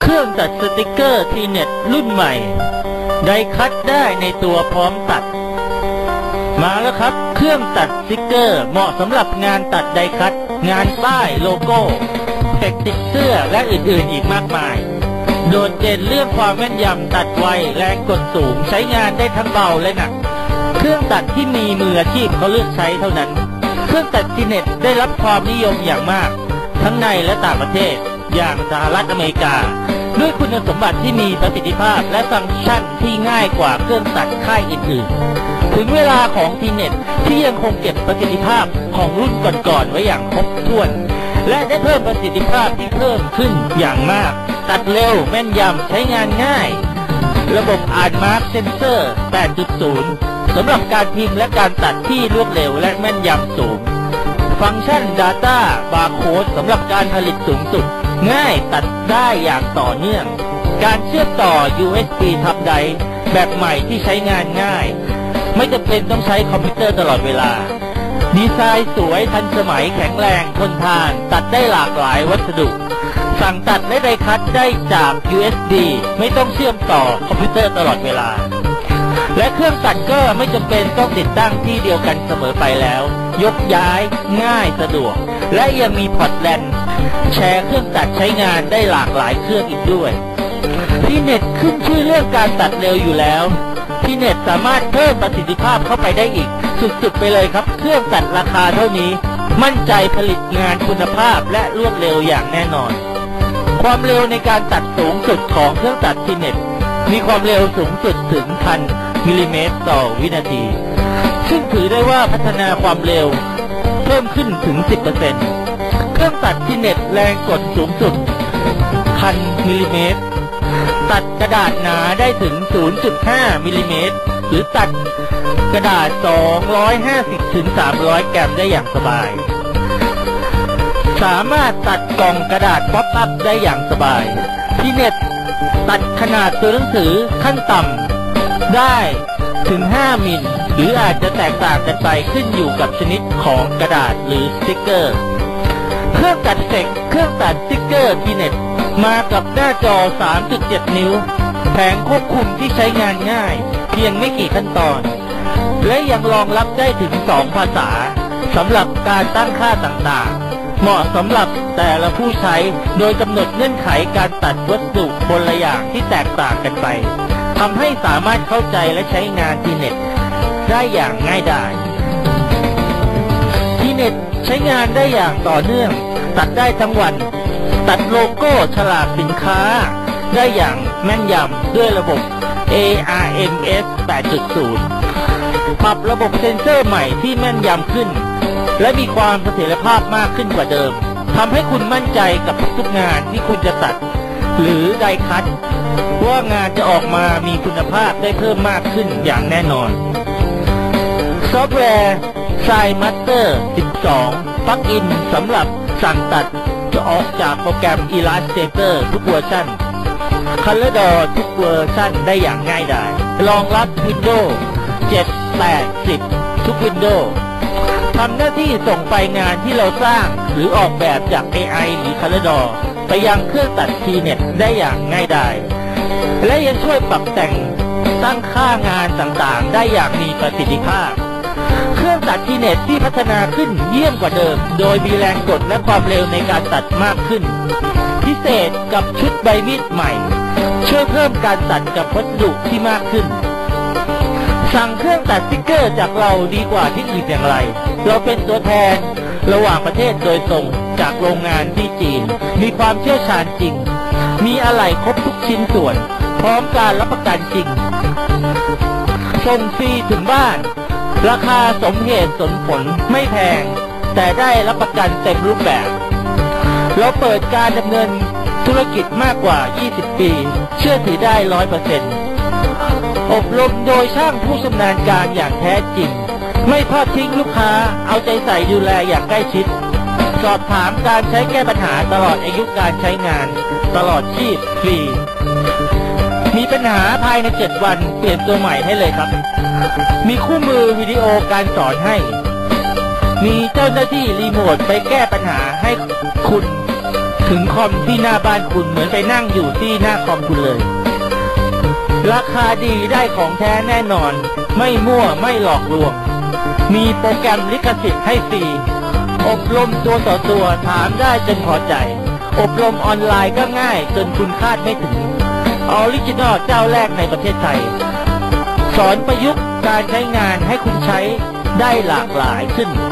เครื่องตัดสติกเกอร์ทีเน็ตรุ่นใหม่ไดคัตได้ในตัวพร้อมตัดมาแล้วครับเครื่องตัดสติกเกอร์เหมาะสำหรับงานตัดไดคัตงานป้ายโลโก้เทคติดเสื้อและอื่นๆอีกมากมายโดดเด่นเรื่องความแม่นยำตัดไวแรงกดสูงใช้งานได้ทั้งเบาและหนักเครื่องตัดที่มีมืออาชีพเขาเลือกใช้เท่านั้นเครื่องตัดทีเน็ตได้รับความนิยมอย่างมากทั้งในและต่างประเทศอย่างสหรัฐอเมริกาด้วยคุณสมบัติที่มีประสิทธิภาพและฟังก์ชันที่ง่ายกว่าเครื่องตัดค่ายอื่นๆถึงเวลาของทีเน็ตที่ยังคงเก็บประสิทธิภาพของรุ่นก่อนๆไว้อย่างครบถ้วนและได้เพิ่มประสิทธิภาพที่เพิ่มขึ้นอย่างมากตัดเร็วแม่นยำใช้งานง่ายระบบอ่านมาร์คเซนเซอร์ 8.0 สำหรับการพิมพ์และการตัดที่รวดเร็วและแม่นยำสูงฟังก์ชัน Data Barcode สำหรับการผลิตสูงสุดง่ายตัดได้อย่างต่อเนื่องการเชื่อมต่อ USB Thumb Drive แบบใหม่ที่ใช้งานง่ายไม่จำเป็นต้องใช้คอมพิวเตอร์ตลอดเวลาดีไซน์สวยทันสมัยแข็งแรงทนทานตัดได้หลากหลายวัสดุสั่งตัดและไดคัตได้จาก USB ไม่ต้องเชื่อมต่อคอมพิวเตอร์ตลอดเวลาและเครื่องตัดก็ไม่จำเป็นต้องติดตั้งที่เดียวกันเสมอไปแล้วยกย้ายง่ายสะดวกและยังมีพอร์ตแลนแชร์เครื่องตัดใช้งานได้หลากหลายเครื่องอีกด้วยทีเน็ตขึ้นชื่อเรื่องการตัดเร็วอยู่แล้วทีเน็ตสามารถเพิ่มประสิทธิภาพเข้าไปได้อีกสุดๆไปเลยครับเครื่องตัดราคาเท่านี้มั่นใจผลิตงานคุณภาพและรวดเร็วอย่างแน่นอนความเร็วในการตัดสูงสุดของเครื่องตัดทีเน็ตมีความเร็วสูงสุดถึง 1,000 มิลลิเมตรต่อวินาทีซึ่งถือได้ว่าพัฒนาความเร็วเพิ่มขึ้นถึง 10% เครื่องตัดทีเน็ตแรงกดสูงสุด 1,000 มิลลิเมตรตัดกระดาษหนาได้ถึง 0.5 มิลลิเมตรหรือตัดกระดาษ 250 ถึง 300 กรัมได้อย่างสบายสามารถตัดกล่องกระดาษป๊อปอัพได้อย่างสบายทีเน็ตตัดขนาดตัวหนังสือขั้นต่ำได้ถึง 5 มิลหรืออาจจะแตกต่างกันไปขึ้นอยู่กับชนิดของกระดาษหรือสติ๊กเกอร์เครื่องตัดเทคเครื่องตัดสติ๊กเกอร์ทีเน็ตมากับหน้าจอ 3.7 นิ้วแผงควบคุมที่ใช้งานง่ายเพียงไม่กี่ขั้นตอนและยังรองรับได้ถึง 2 ภาษาสำหรับการตั้งค่าต่างๆเหมาะสำหรับแต่ละผู้ใช้โดยกำหนดเงื่อนไขการตัดวัสดุคนละอย่างที่แตกต่างกันไปทำให้สามารถเข้าใจและใช้งานทีเน็ตได้อย่างง่ายดายทีเน็ตใช้งานได้อย่างต่อเนื่องตัดได้ทั้งวันตัดโลโก้ฉลากสินค้าได้อย่างแม่นยำด้วยระบบ ARMS 8.0 ปรับระบบเซ็นเซอร์ใหม่ที่แม่นยำขึ้นและมีความเสถียรภาพมากขึ้นกว่าเดิมทำให้คุณมั่นใจกับทุกงานที่คุณจะตัดหรือไดคัตว่างานจะออกมามีคุณภาพได้เพิ่มมากขึ้นอย่างแน่นอนซอฟต์แวร์ SignMaster 12 ปลั๊กอินสำหรับสั่งตัดจะออกจากโปรแกรม Illustrator ทุกเวอร์ชัน ColorDaw ทุกเวอร์ชันได้อย่างง่ายดายรองรับ Windows 7 8 10 ทุก Windows ทำหน้าที่ส่งไฟล์งานที่เราสร้างหรือออกแบบจาก AI หรือ ColorDaw ไปยังเครื่องตัดทีเน็ตได้อย่างง่ายดายและยังช่วยปรับแต่งตั้งค่างานต่างๆได้อย่างมีประสิทธิภาพเครื่องตัดทีเน็ตที่พัฒนาขึ้นเยี่ยมกว่าเดิมโดยมีแรงกดและความเร็วในการตัดมากขึ้นพิเศษกับชุดใบมีดใหม่ช่วยเพิ่มการตัดกับวัสดุที่มากขึ้นสั่งเครื่องตัดสติ๊กเกอร์จากเราดีกว่าที่อื่นอย่างไรเราเป็นตัวแทนระหว่างประเทศโดยตรงจากโรงงานที่จีนมีความเชี่ยวชาญจริงมีอะไหล่ครบทุกชิ้นส่วนพร้อมการรับประกันจริงส่งฟรีถึงบ้านราคาสมเหตุสมผลไม่แพงแต่ได้รับประกันเต็มรูปแบบเราเปิดการดำเนินธุรกิจมากกว่า20 ปีเชื่อถือได้ 100% อบรมโดยช่างผู้ชำนาญการอย่างแท้จริงไม่ทอดทิ้งลูกค้าเอาใจใส่ดูแลอย่างใกล้ชิดสอบถามการใช้แก้ปัญหาตลอดอายุการใช้งานตลอดชีพฟรีมีปัญหาภายใน7 วันเปลี่ยนตัวใหม่ให้เลยครับมีคู่มือวิดีโอการสอนให้มีเจ้าหน้าที่รีโมทไปแก้ปัญหาให้คุณถึงคอมที่หน้าบ้านคุณเหมือนไปนั่งอยู่ที่หน้าคอมคุณเลยราคาดีได้ของแท้แน่นอนไม่มั่วไม่หลอกลวงมีโปรแกรมลิขสิทธิ์ให้ฟรีอบรมตัวต่อตัวถามได้จนพอใจอบรมออนไลน์ก็ง่ายจนคุณคาดไม่ถึงออริจินอลเจ้าแรกในประเทศไทยสอนประยุกต์การใช้งานให้คุณใช้ได้หลากหลายขึ้น